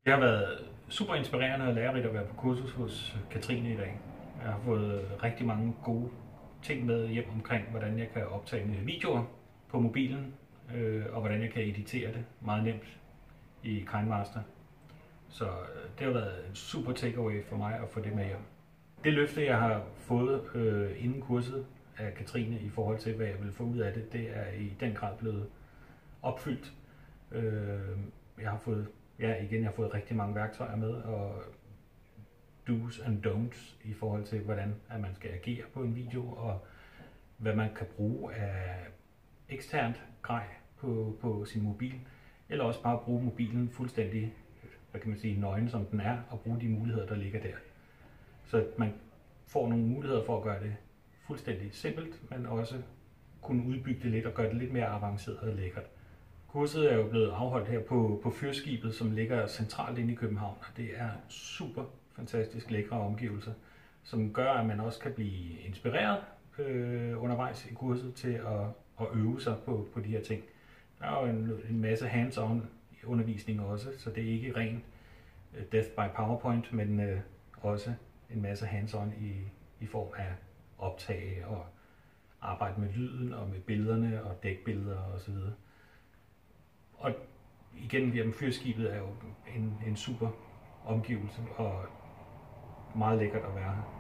Det har været super inspirerende og lærerigt at være på kursus hos Katrine i dag. Jeg har fået rigtig mange gode ting med hjem omkring, hvordan jeg kan optage mine videoer på mobilen, og hvordan jeg kan editere det meget nemt i KineMaster. Så det har været en super takeaway for mig at få det med hjem. Det løfte, jeg har fået inden kurset af Katrine i forhold til, hvad jeg vil få ud af det, det er i den grad blevet opfyldt. Jeg har fået rigtig mange værktøjer med, og do's and don'ts i forhold til, hvordan at man skal agere på en video, og hvad man kan bruge af eksternt grej på sin mobil, eller også bare bruge mobilen fuldstændig, hvad kan man sige, nøgen som den er, og bruge de muligheder, der ligger der. Så man får nogle muligheder for at gøre det fuldstændig simpelt, men også kunne udbygge det lidt og gøre det lidt mere avanceret og lækkert. Kurset er jo blevet afholdt her på Fyrskibet, som ligger centralt inde i København, og det er super fantastisk lækre omgivelser, som gør, at man også kan blive inspireret undervejs i kurset til at øve sig på de her ting. Der er jo en masse hands-on undervisning også, så det er ikke ren death by PowerPoint, men også en masse hands-on i form af optage og arbejde med lyden og med billederne og dækbilleder osv. Og igen, Fyrskibet er jo en super omgivelse og meget lækkert at være her.